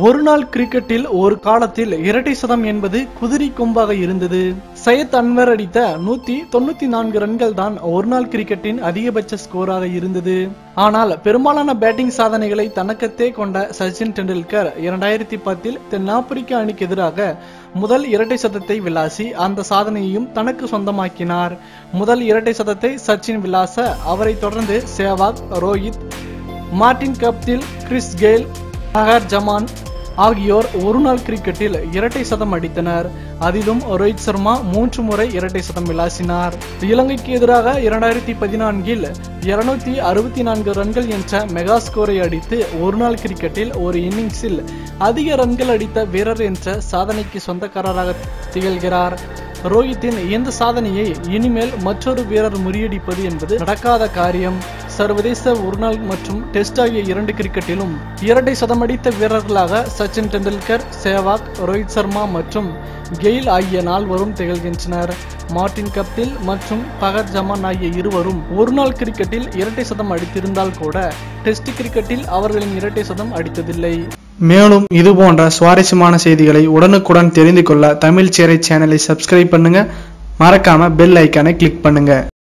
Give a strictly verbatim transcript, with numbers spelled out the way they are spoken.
ஒருநாள் கிரிக்கெட்டில் ஒரு காலத்தில் இரட்டை சதம் என்பது குதிரை கொம்பாக இருந்தது. சையத் அன்வர் அடித்த நூத்தி தொண்ணூத்தி நான்கு ரன்கள் தான் ஒருநாள் கிரிக்கெட்டின் அதிகபட்ச ஸ்கோராக இருந்தது. ஆனால் பெரும்பாலான பேட்டிங் சாதனைகளை தனக்கத்தே கொண்ட சச்சின் டெண்டுல்கர் இரண்டாயிரத்தி பத்தில் தென்னாப்பிரிக்க அணிக்கு எதிராக முதல் இரட்டை சதத்தை விளாசி அந்த சாதனையையும் தனக்கு சொந்தமாக்கினார். முதல் இரட்டை சதத்தை சச்சின் விளாச அவரை தொடர்ந்து Sehwag, Rohit, Martin Guptill, Chris Gayle, Fakhar Zaman ஆகியோர் ஒருநாள் கிரிக்கெட்டில் இரட்டை சதம் அடித்தனர். அதிலும் ரோஹித் சர்மா மூன்று முறை இரட்டை சதம் விளாசினார். இலங்கைக்கு எதிராக இரண்டாயிரத்தி பதினான்கில் இருநூத்தி அறுபத்தி நான்கு ரன்கள் என்ற மெகா ஸ்கோரை அடித்து ஒருநாள் கிரிக்கெட்டில் ஒரு இன்னிங்ஸில் அதிக ரன்கள் அடித்த வீரர் என்ற சாதனைக்கு சொந்தக்காரராக திகழ்கிறார். ரோஹித்தின் இந்த சாதனையை இனிமேல் மற்றொரு வீரர் முறியடிப்பது என்பது நடக்காத காரியம். சர்வதேச ஒருநாள் மற்றும் டெஸ்ட் ஆகிய இரண்டு கிரிக்கெட்டிலும் இரட்டை சதம் அடித்த வீரர்களாக சச்சின் டெண்டுல்கர், சேவாக், ரோஹித் சர்மா மற்றும் கெயில் ஆகிய நால்வரும் திகழ்கின்றனர். மார்டின் கப்தில் மற்றும் பகர் ஜமான் ஆகிய இருவரும் ஒருநாள் கிரிக்கெட்டில் இரட்டை சதம் அடித்திருந்தால் கூட டெஸ்ட் கிரிக்கெட்டில் அவர்களின் இரட்டை சதம் அடித்ததில்லை. மேலும் இது போன்ற சுவாரஸ்யமான செய்திகளை உடனுக்குடன் தெரிந்து கொள்ள தமிழ் சேரை சேனலை சப்ஸ்கிரைப் பண்ணுங்க. மறக்காம பெல் ஐக்கானை கிளிக் பண்ணுங்க.